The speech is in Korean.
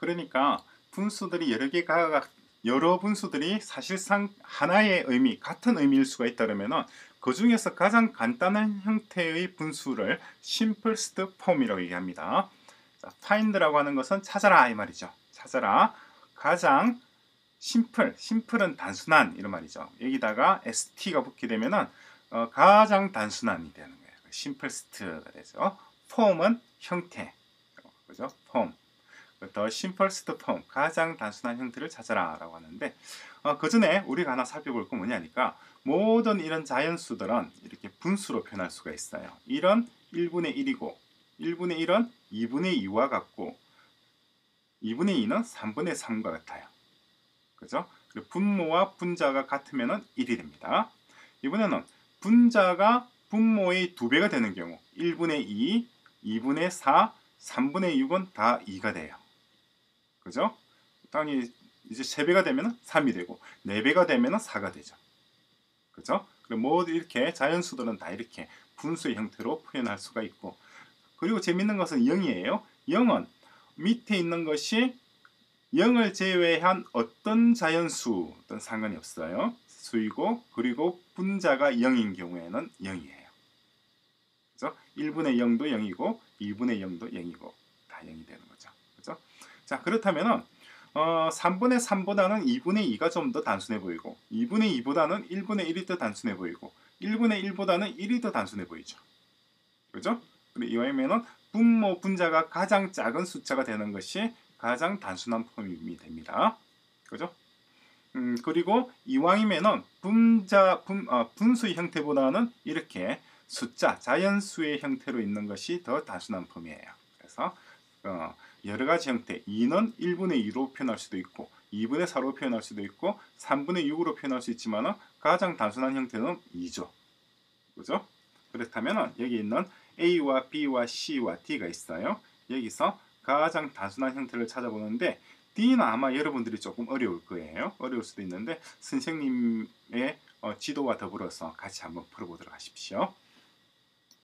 그러니까 분수들이 여러 분수들이 사실상 하나의 의미, 같은 의미일 수가 있다면은 그 중에서 가장 간단한 형태의 분수를 simplest form이라고 얘기합니다. 자, find라고 하는 것은 찾아라 이 말이죠. 찾아라. 가장 심플은 단순한 이런 말이죠. 여기다가 st가 붙게 되면은 가장 단순한이 되는 거예요. simplest가 되죠. form은 형태, 그죠? form. 더 simplest form, 가장 단순한 형태를 찾아라 라고 하는데, 그 전에 우리가 하나 살펴볼 건 뭐냐니까, 모든 이런 자연수들은 이렇게 분수로 표현할 수가 있어요. 1은 1분의 1이고 1분의 1은 2분의 2와 같고 2분의 2는 3분의 3과 같아요. 그죠? 그리고 분모와 분자가 같으면 1이 됩니다. 이번에는 분자가 분모의 2배가 되는 경우 1분의 2, 2분의 4, 3분의 6은 다 2가 돼요. 그죠? 당연히 이제 3배가 되면 3이 되고 4배가 되면 4가 되죠. 그죠? 그리고 모두 이렇게 자연수들은 다 이렇게 분수의 형태로 표현할 수가 있고, 그리고 재밌는 것은 0이에요. 0은 밑에 있는 것이 0을 제외한 어떤 자연수든 상관이 없어요. 수이고, 그리고 분자가 0인 경우에는 0이에요. 그죠? 1분의 0도 0이고 2분의 0도 0이고 다 0이 되는 거죠. 그죠? 자, 그렇다면은 3분의 3보다는 2분의 2가 좀 더 단순해 보이고 2분의 2보다는 1분의 1이 더 단순해 보이고 1분의 1보다는 1이 더 단순해 보이죠. 그죠? 그리고 이왕이면은 분모 분자가 가장 작은 숫자가 되는 것이 가장 단순한 폼이 됩니다. 그죠? 그리고 이왕이면은 분수의 형태보다는 이렇게 숫자, 자연수의 형태로 있는 것이 더 단순한 폼이에요. 그래서 여러 가지 형태, 2는 1분의 2로 표현할 수도 있고 2분의 4로 표현할 수도 있고 3분의 6으로 표현할 수 있지만 가장 단순한 형태는 2죠. 그죠? 그렇다면 여기 있는 A와 B와 C와 D가 있어요. 여기서 가장 단순한 형태를 찾아보는데 D는 아마 여러분들이 조금 어려울 거예요. 어려울 수도 있는데 선생님의 지도와 더불어서 같이 한번 풀어보도록 하십시오.